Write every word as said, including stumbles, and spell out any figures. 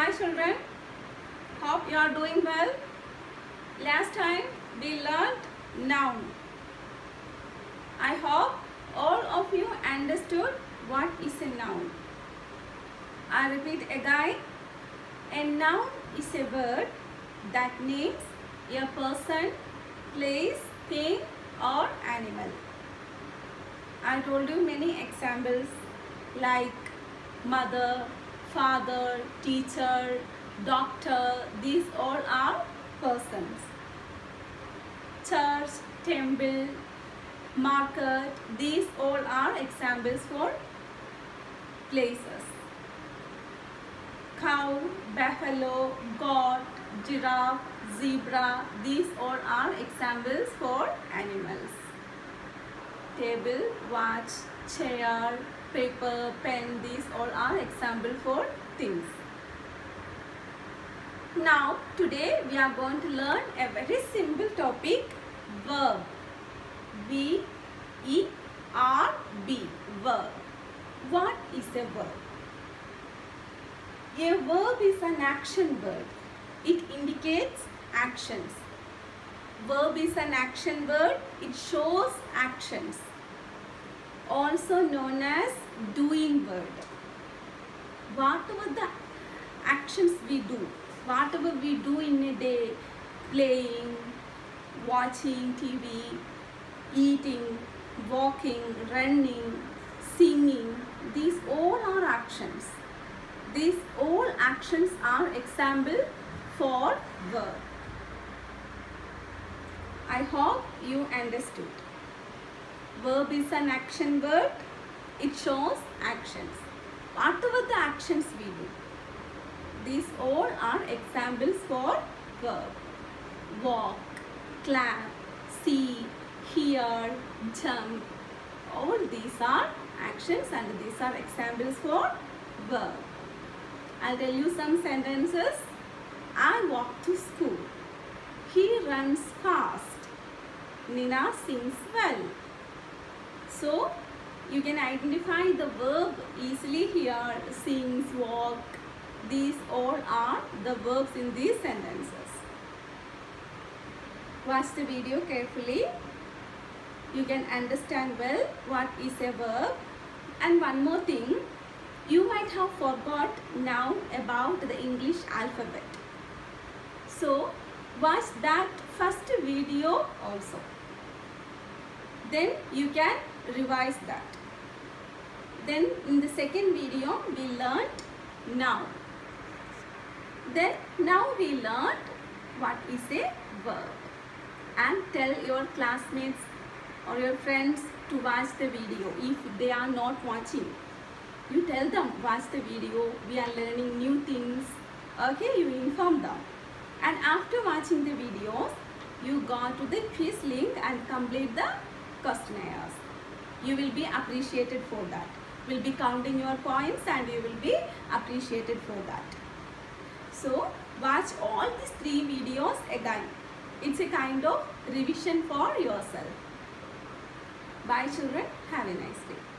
Hi children, hope you are doing well. Last time we learned noun. I hope all of you understood what is a noun. I repeat again, a noun is a word that names a person, place, thing or animal. I told you many examples like mother, father, teacher, doctor. These all are persons. Church, temple, market. These all are examples for places. Cow, buffalo, goat, giraffe, zebra. These all are examples for animals. Table, watch, chair, paper, pen. These all are examples for things. Now today we are going to learn a very simple topic, verb. V E R B, verb. What is a verb? A verb is an action word. It indicates actions. Verb is an action word. It shows actions. Also known as doing word. Whatever the actions we do, whatever we do in a day, playing, watching T V, eating, walking, running, singing, these all are actions. These all actions are example for verb. I hope you understood. Verb is an action word. It shows actions. Whatever the actions we do, these all are examples for verb. Walk, clap, see, hear, jump. All these are actions and these are examples for verb. I'll tell you some sentences. I walk to school. He runs fast. Nina sings well. So you can identify the verb easily here. Sings, walk. These all are the verbs in these sentences. Watch the video carefully. You can understand well what is a verb. And one more thing, you might have forgot now about the English alphabet. So watch that first video also. Then you can revise that. Then in the second video we learned noun. Then now we learned what is a verb. And tell your classmates or your friends to watch the video if they are not watching. You tell them, watch the video, we are learning new things. Okay, you inform them. And after watching the videos, you go to the quiz link and complete the questionnaires. You will be appreciated for that. We'll be counting your points and you will be appreciated for that. So watch all these three videos again. It's a kind of revision for yourself. Bye children. Have a nice day.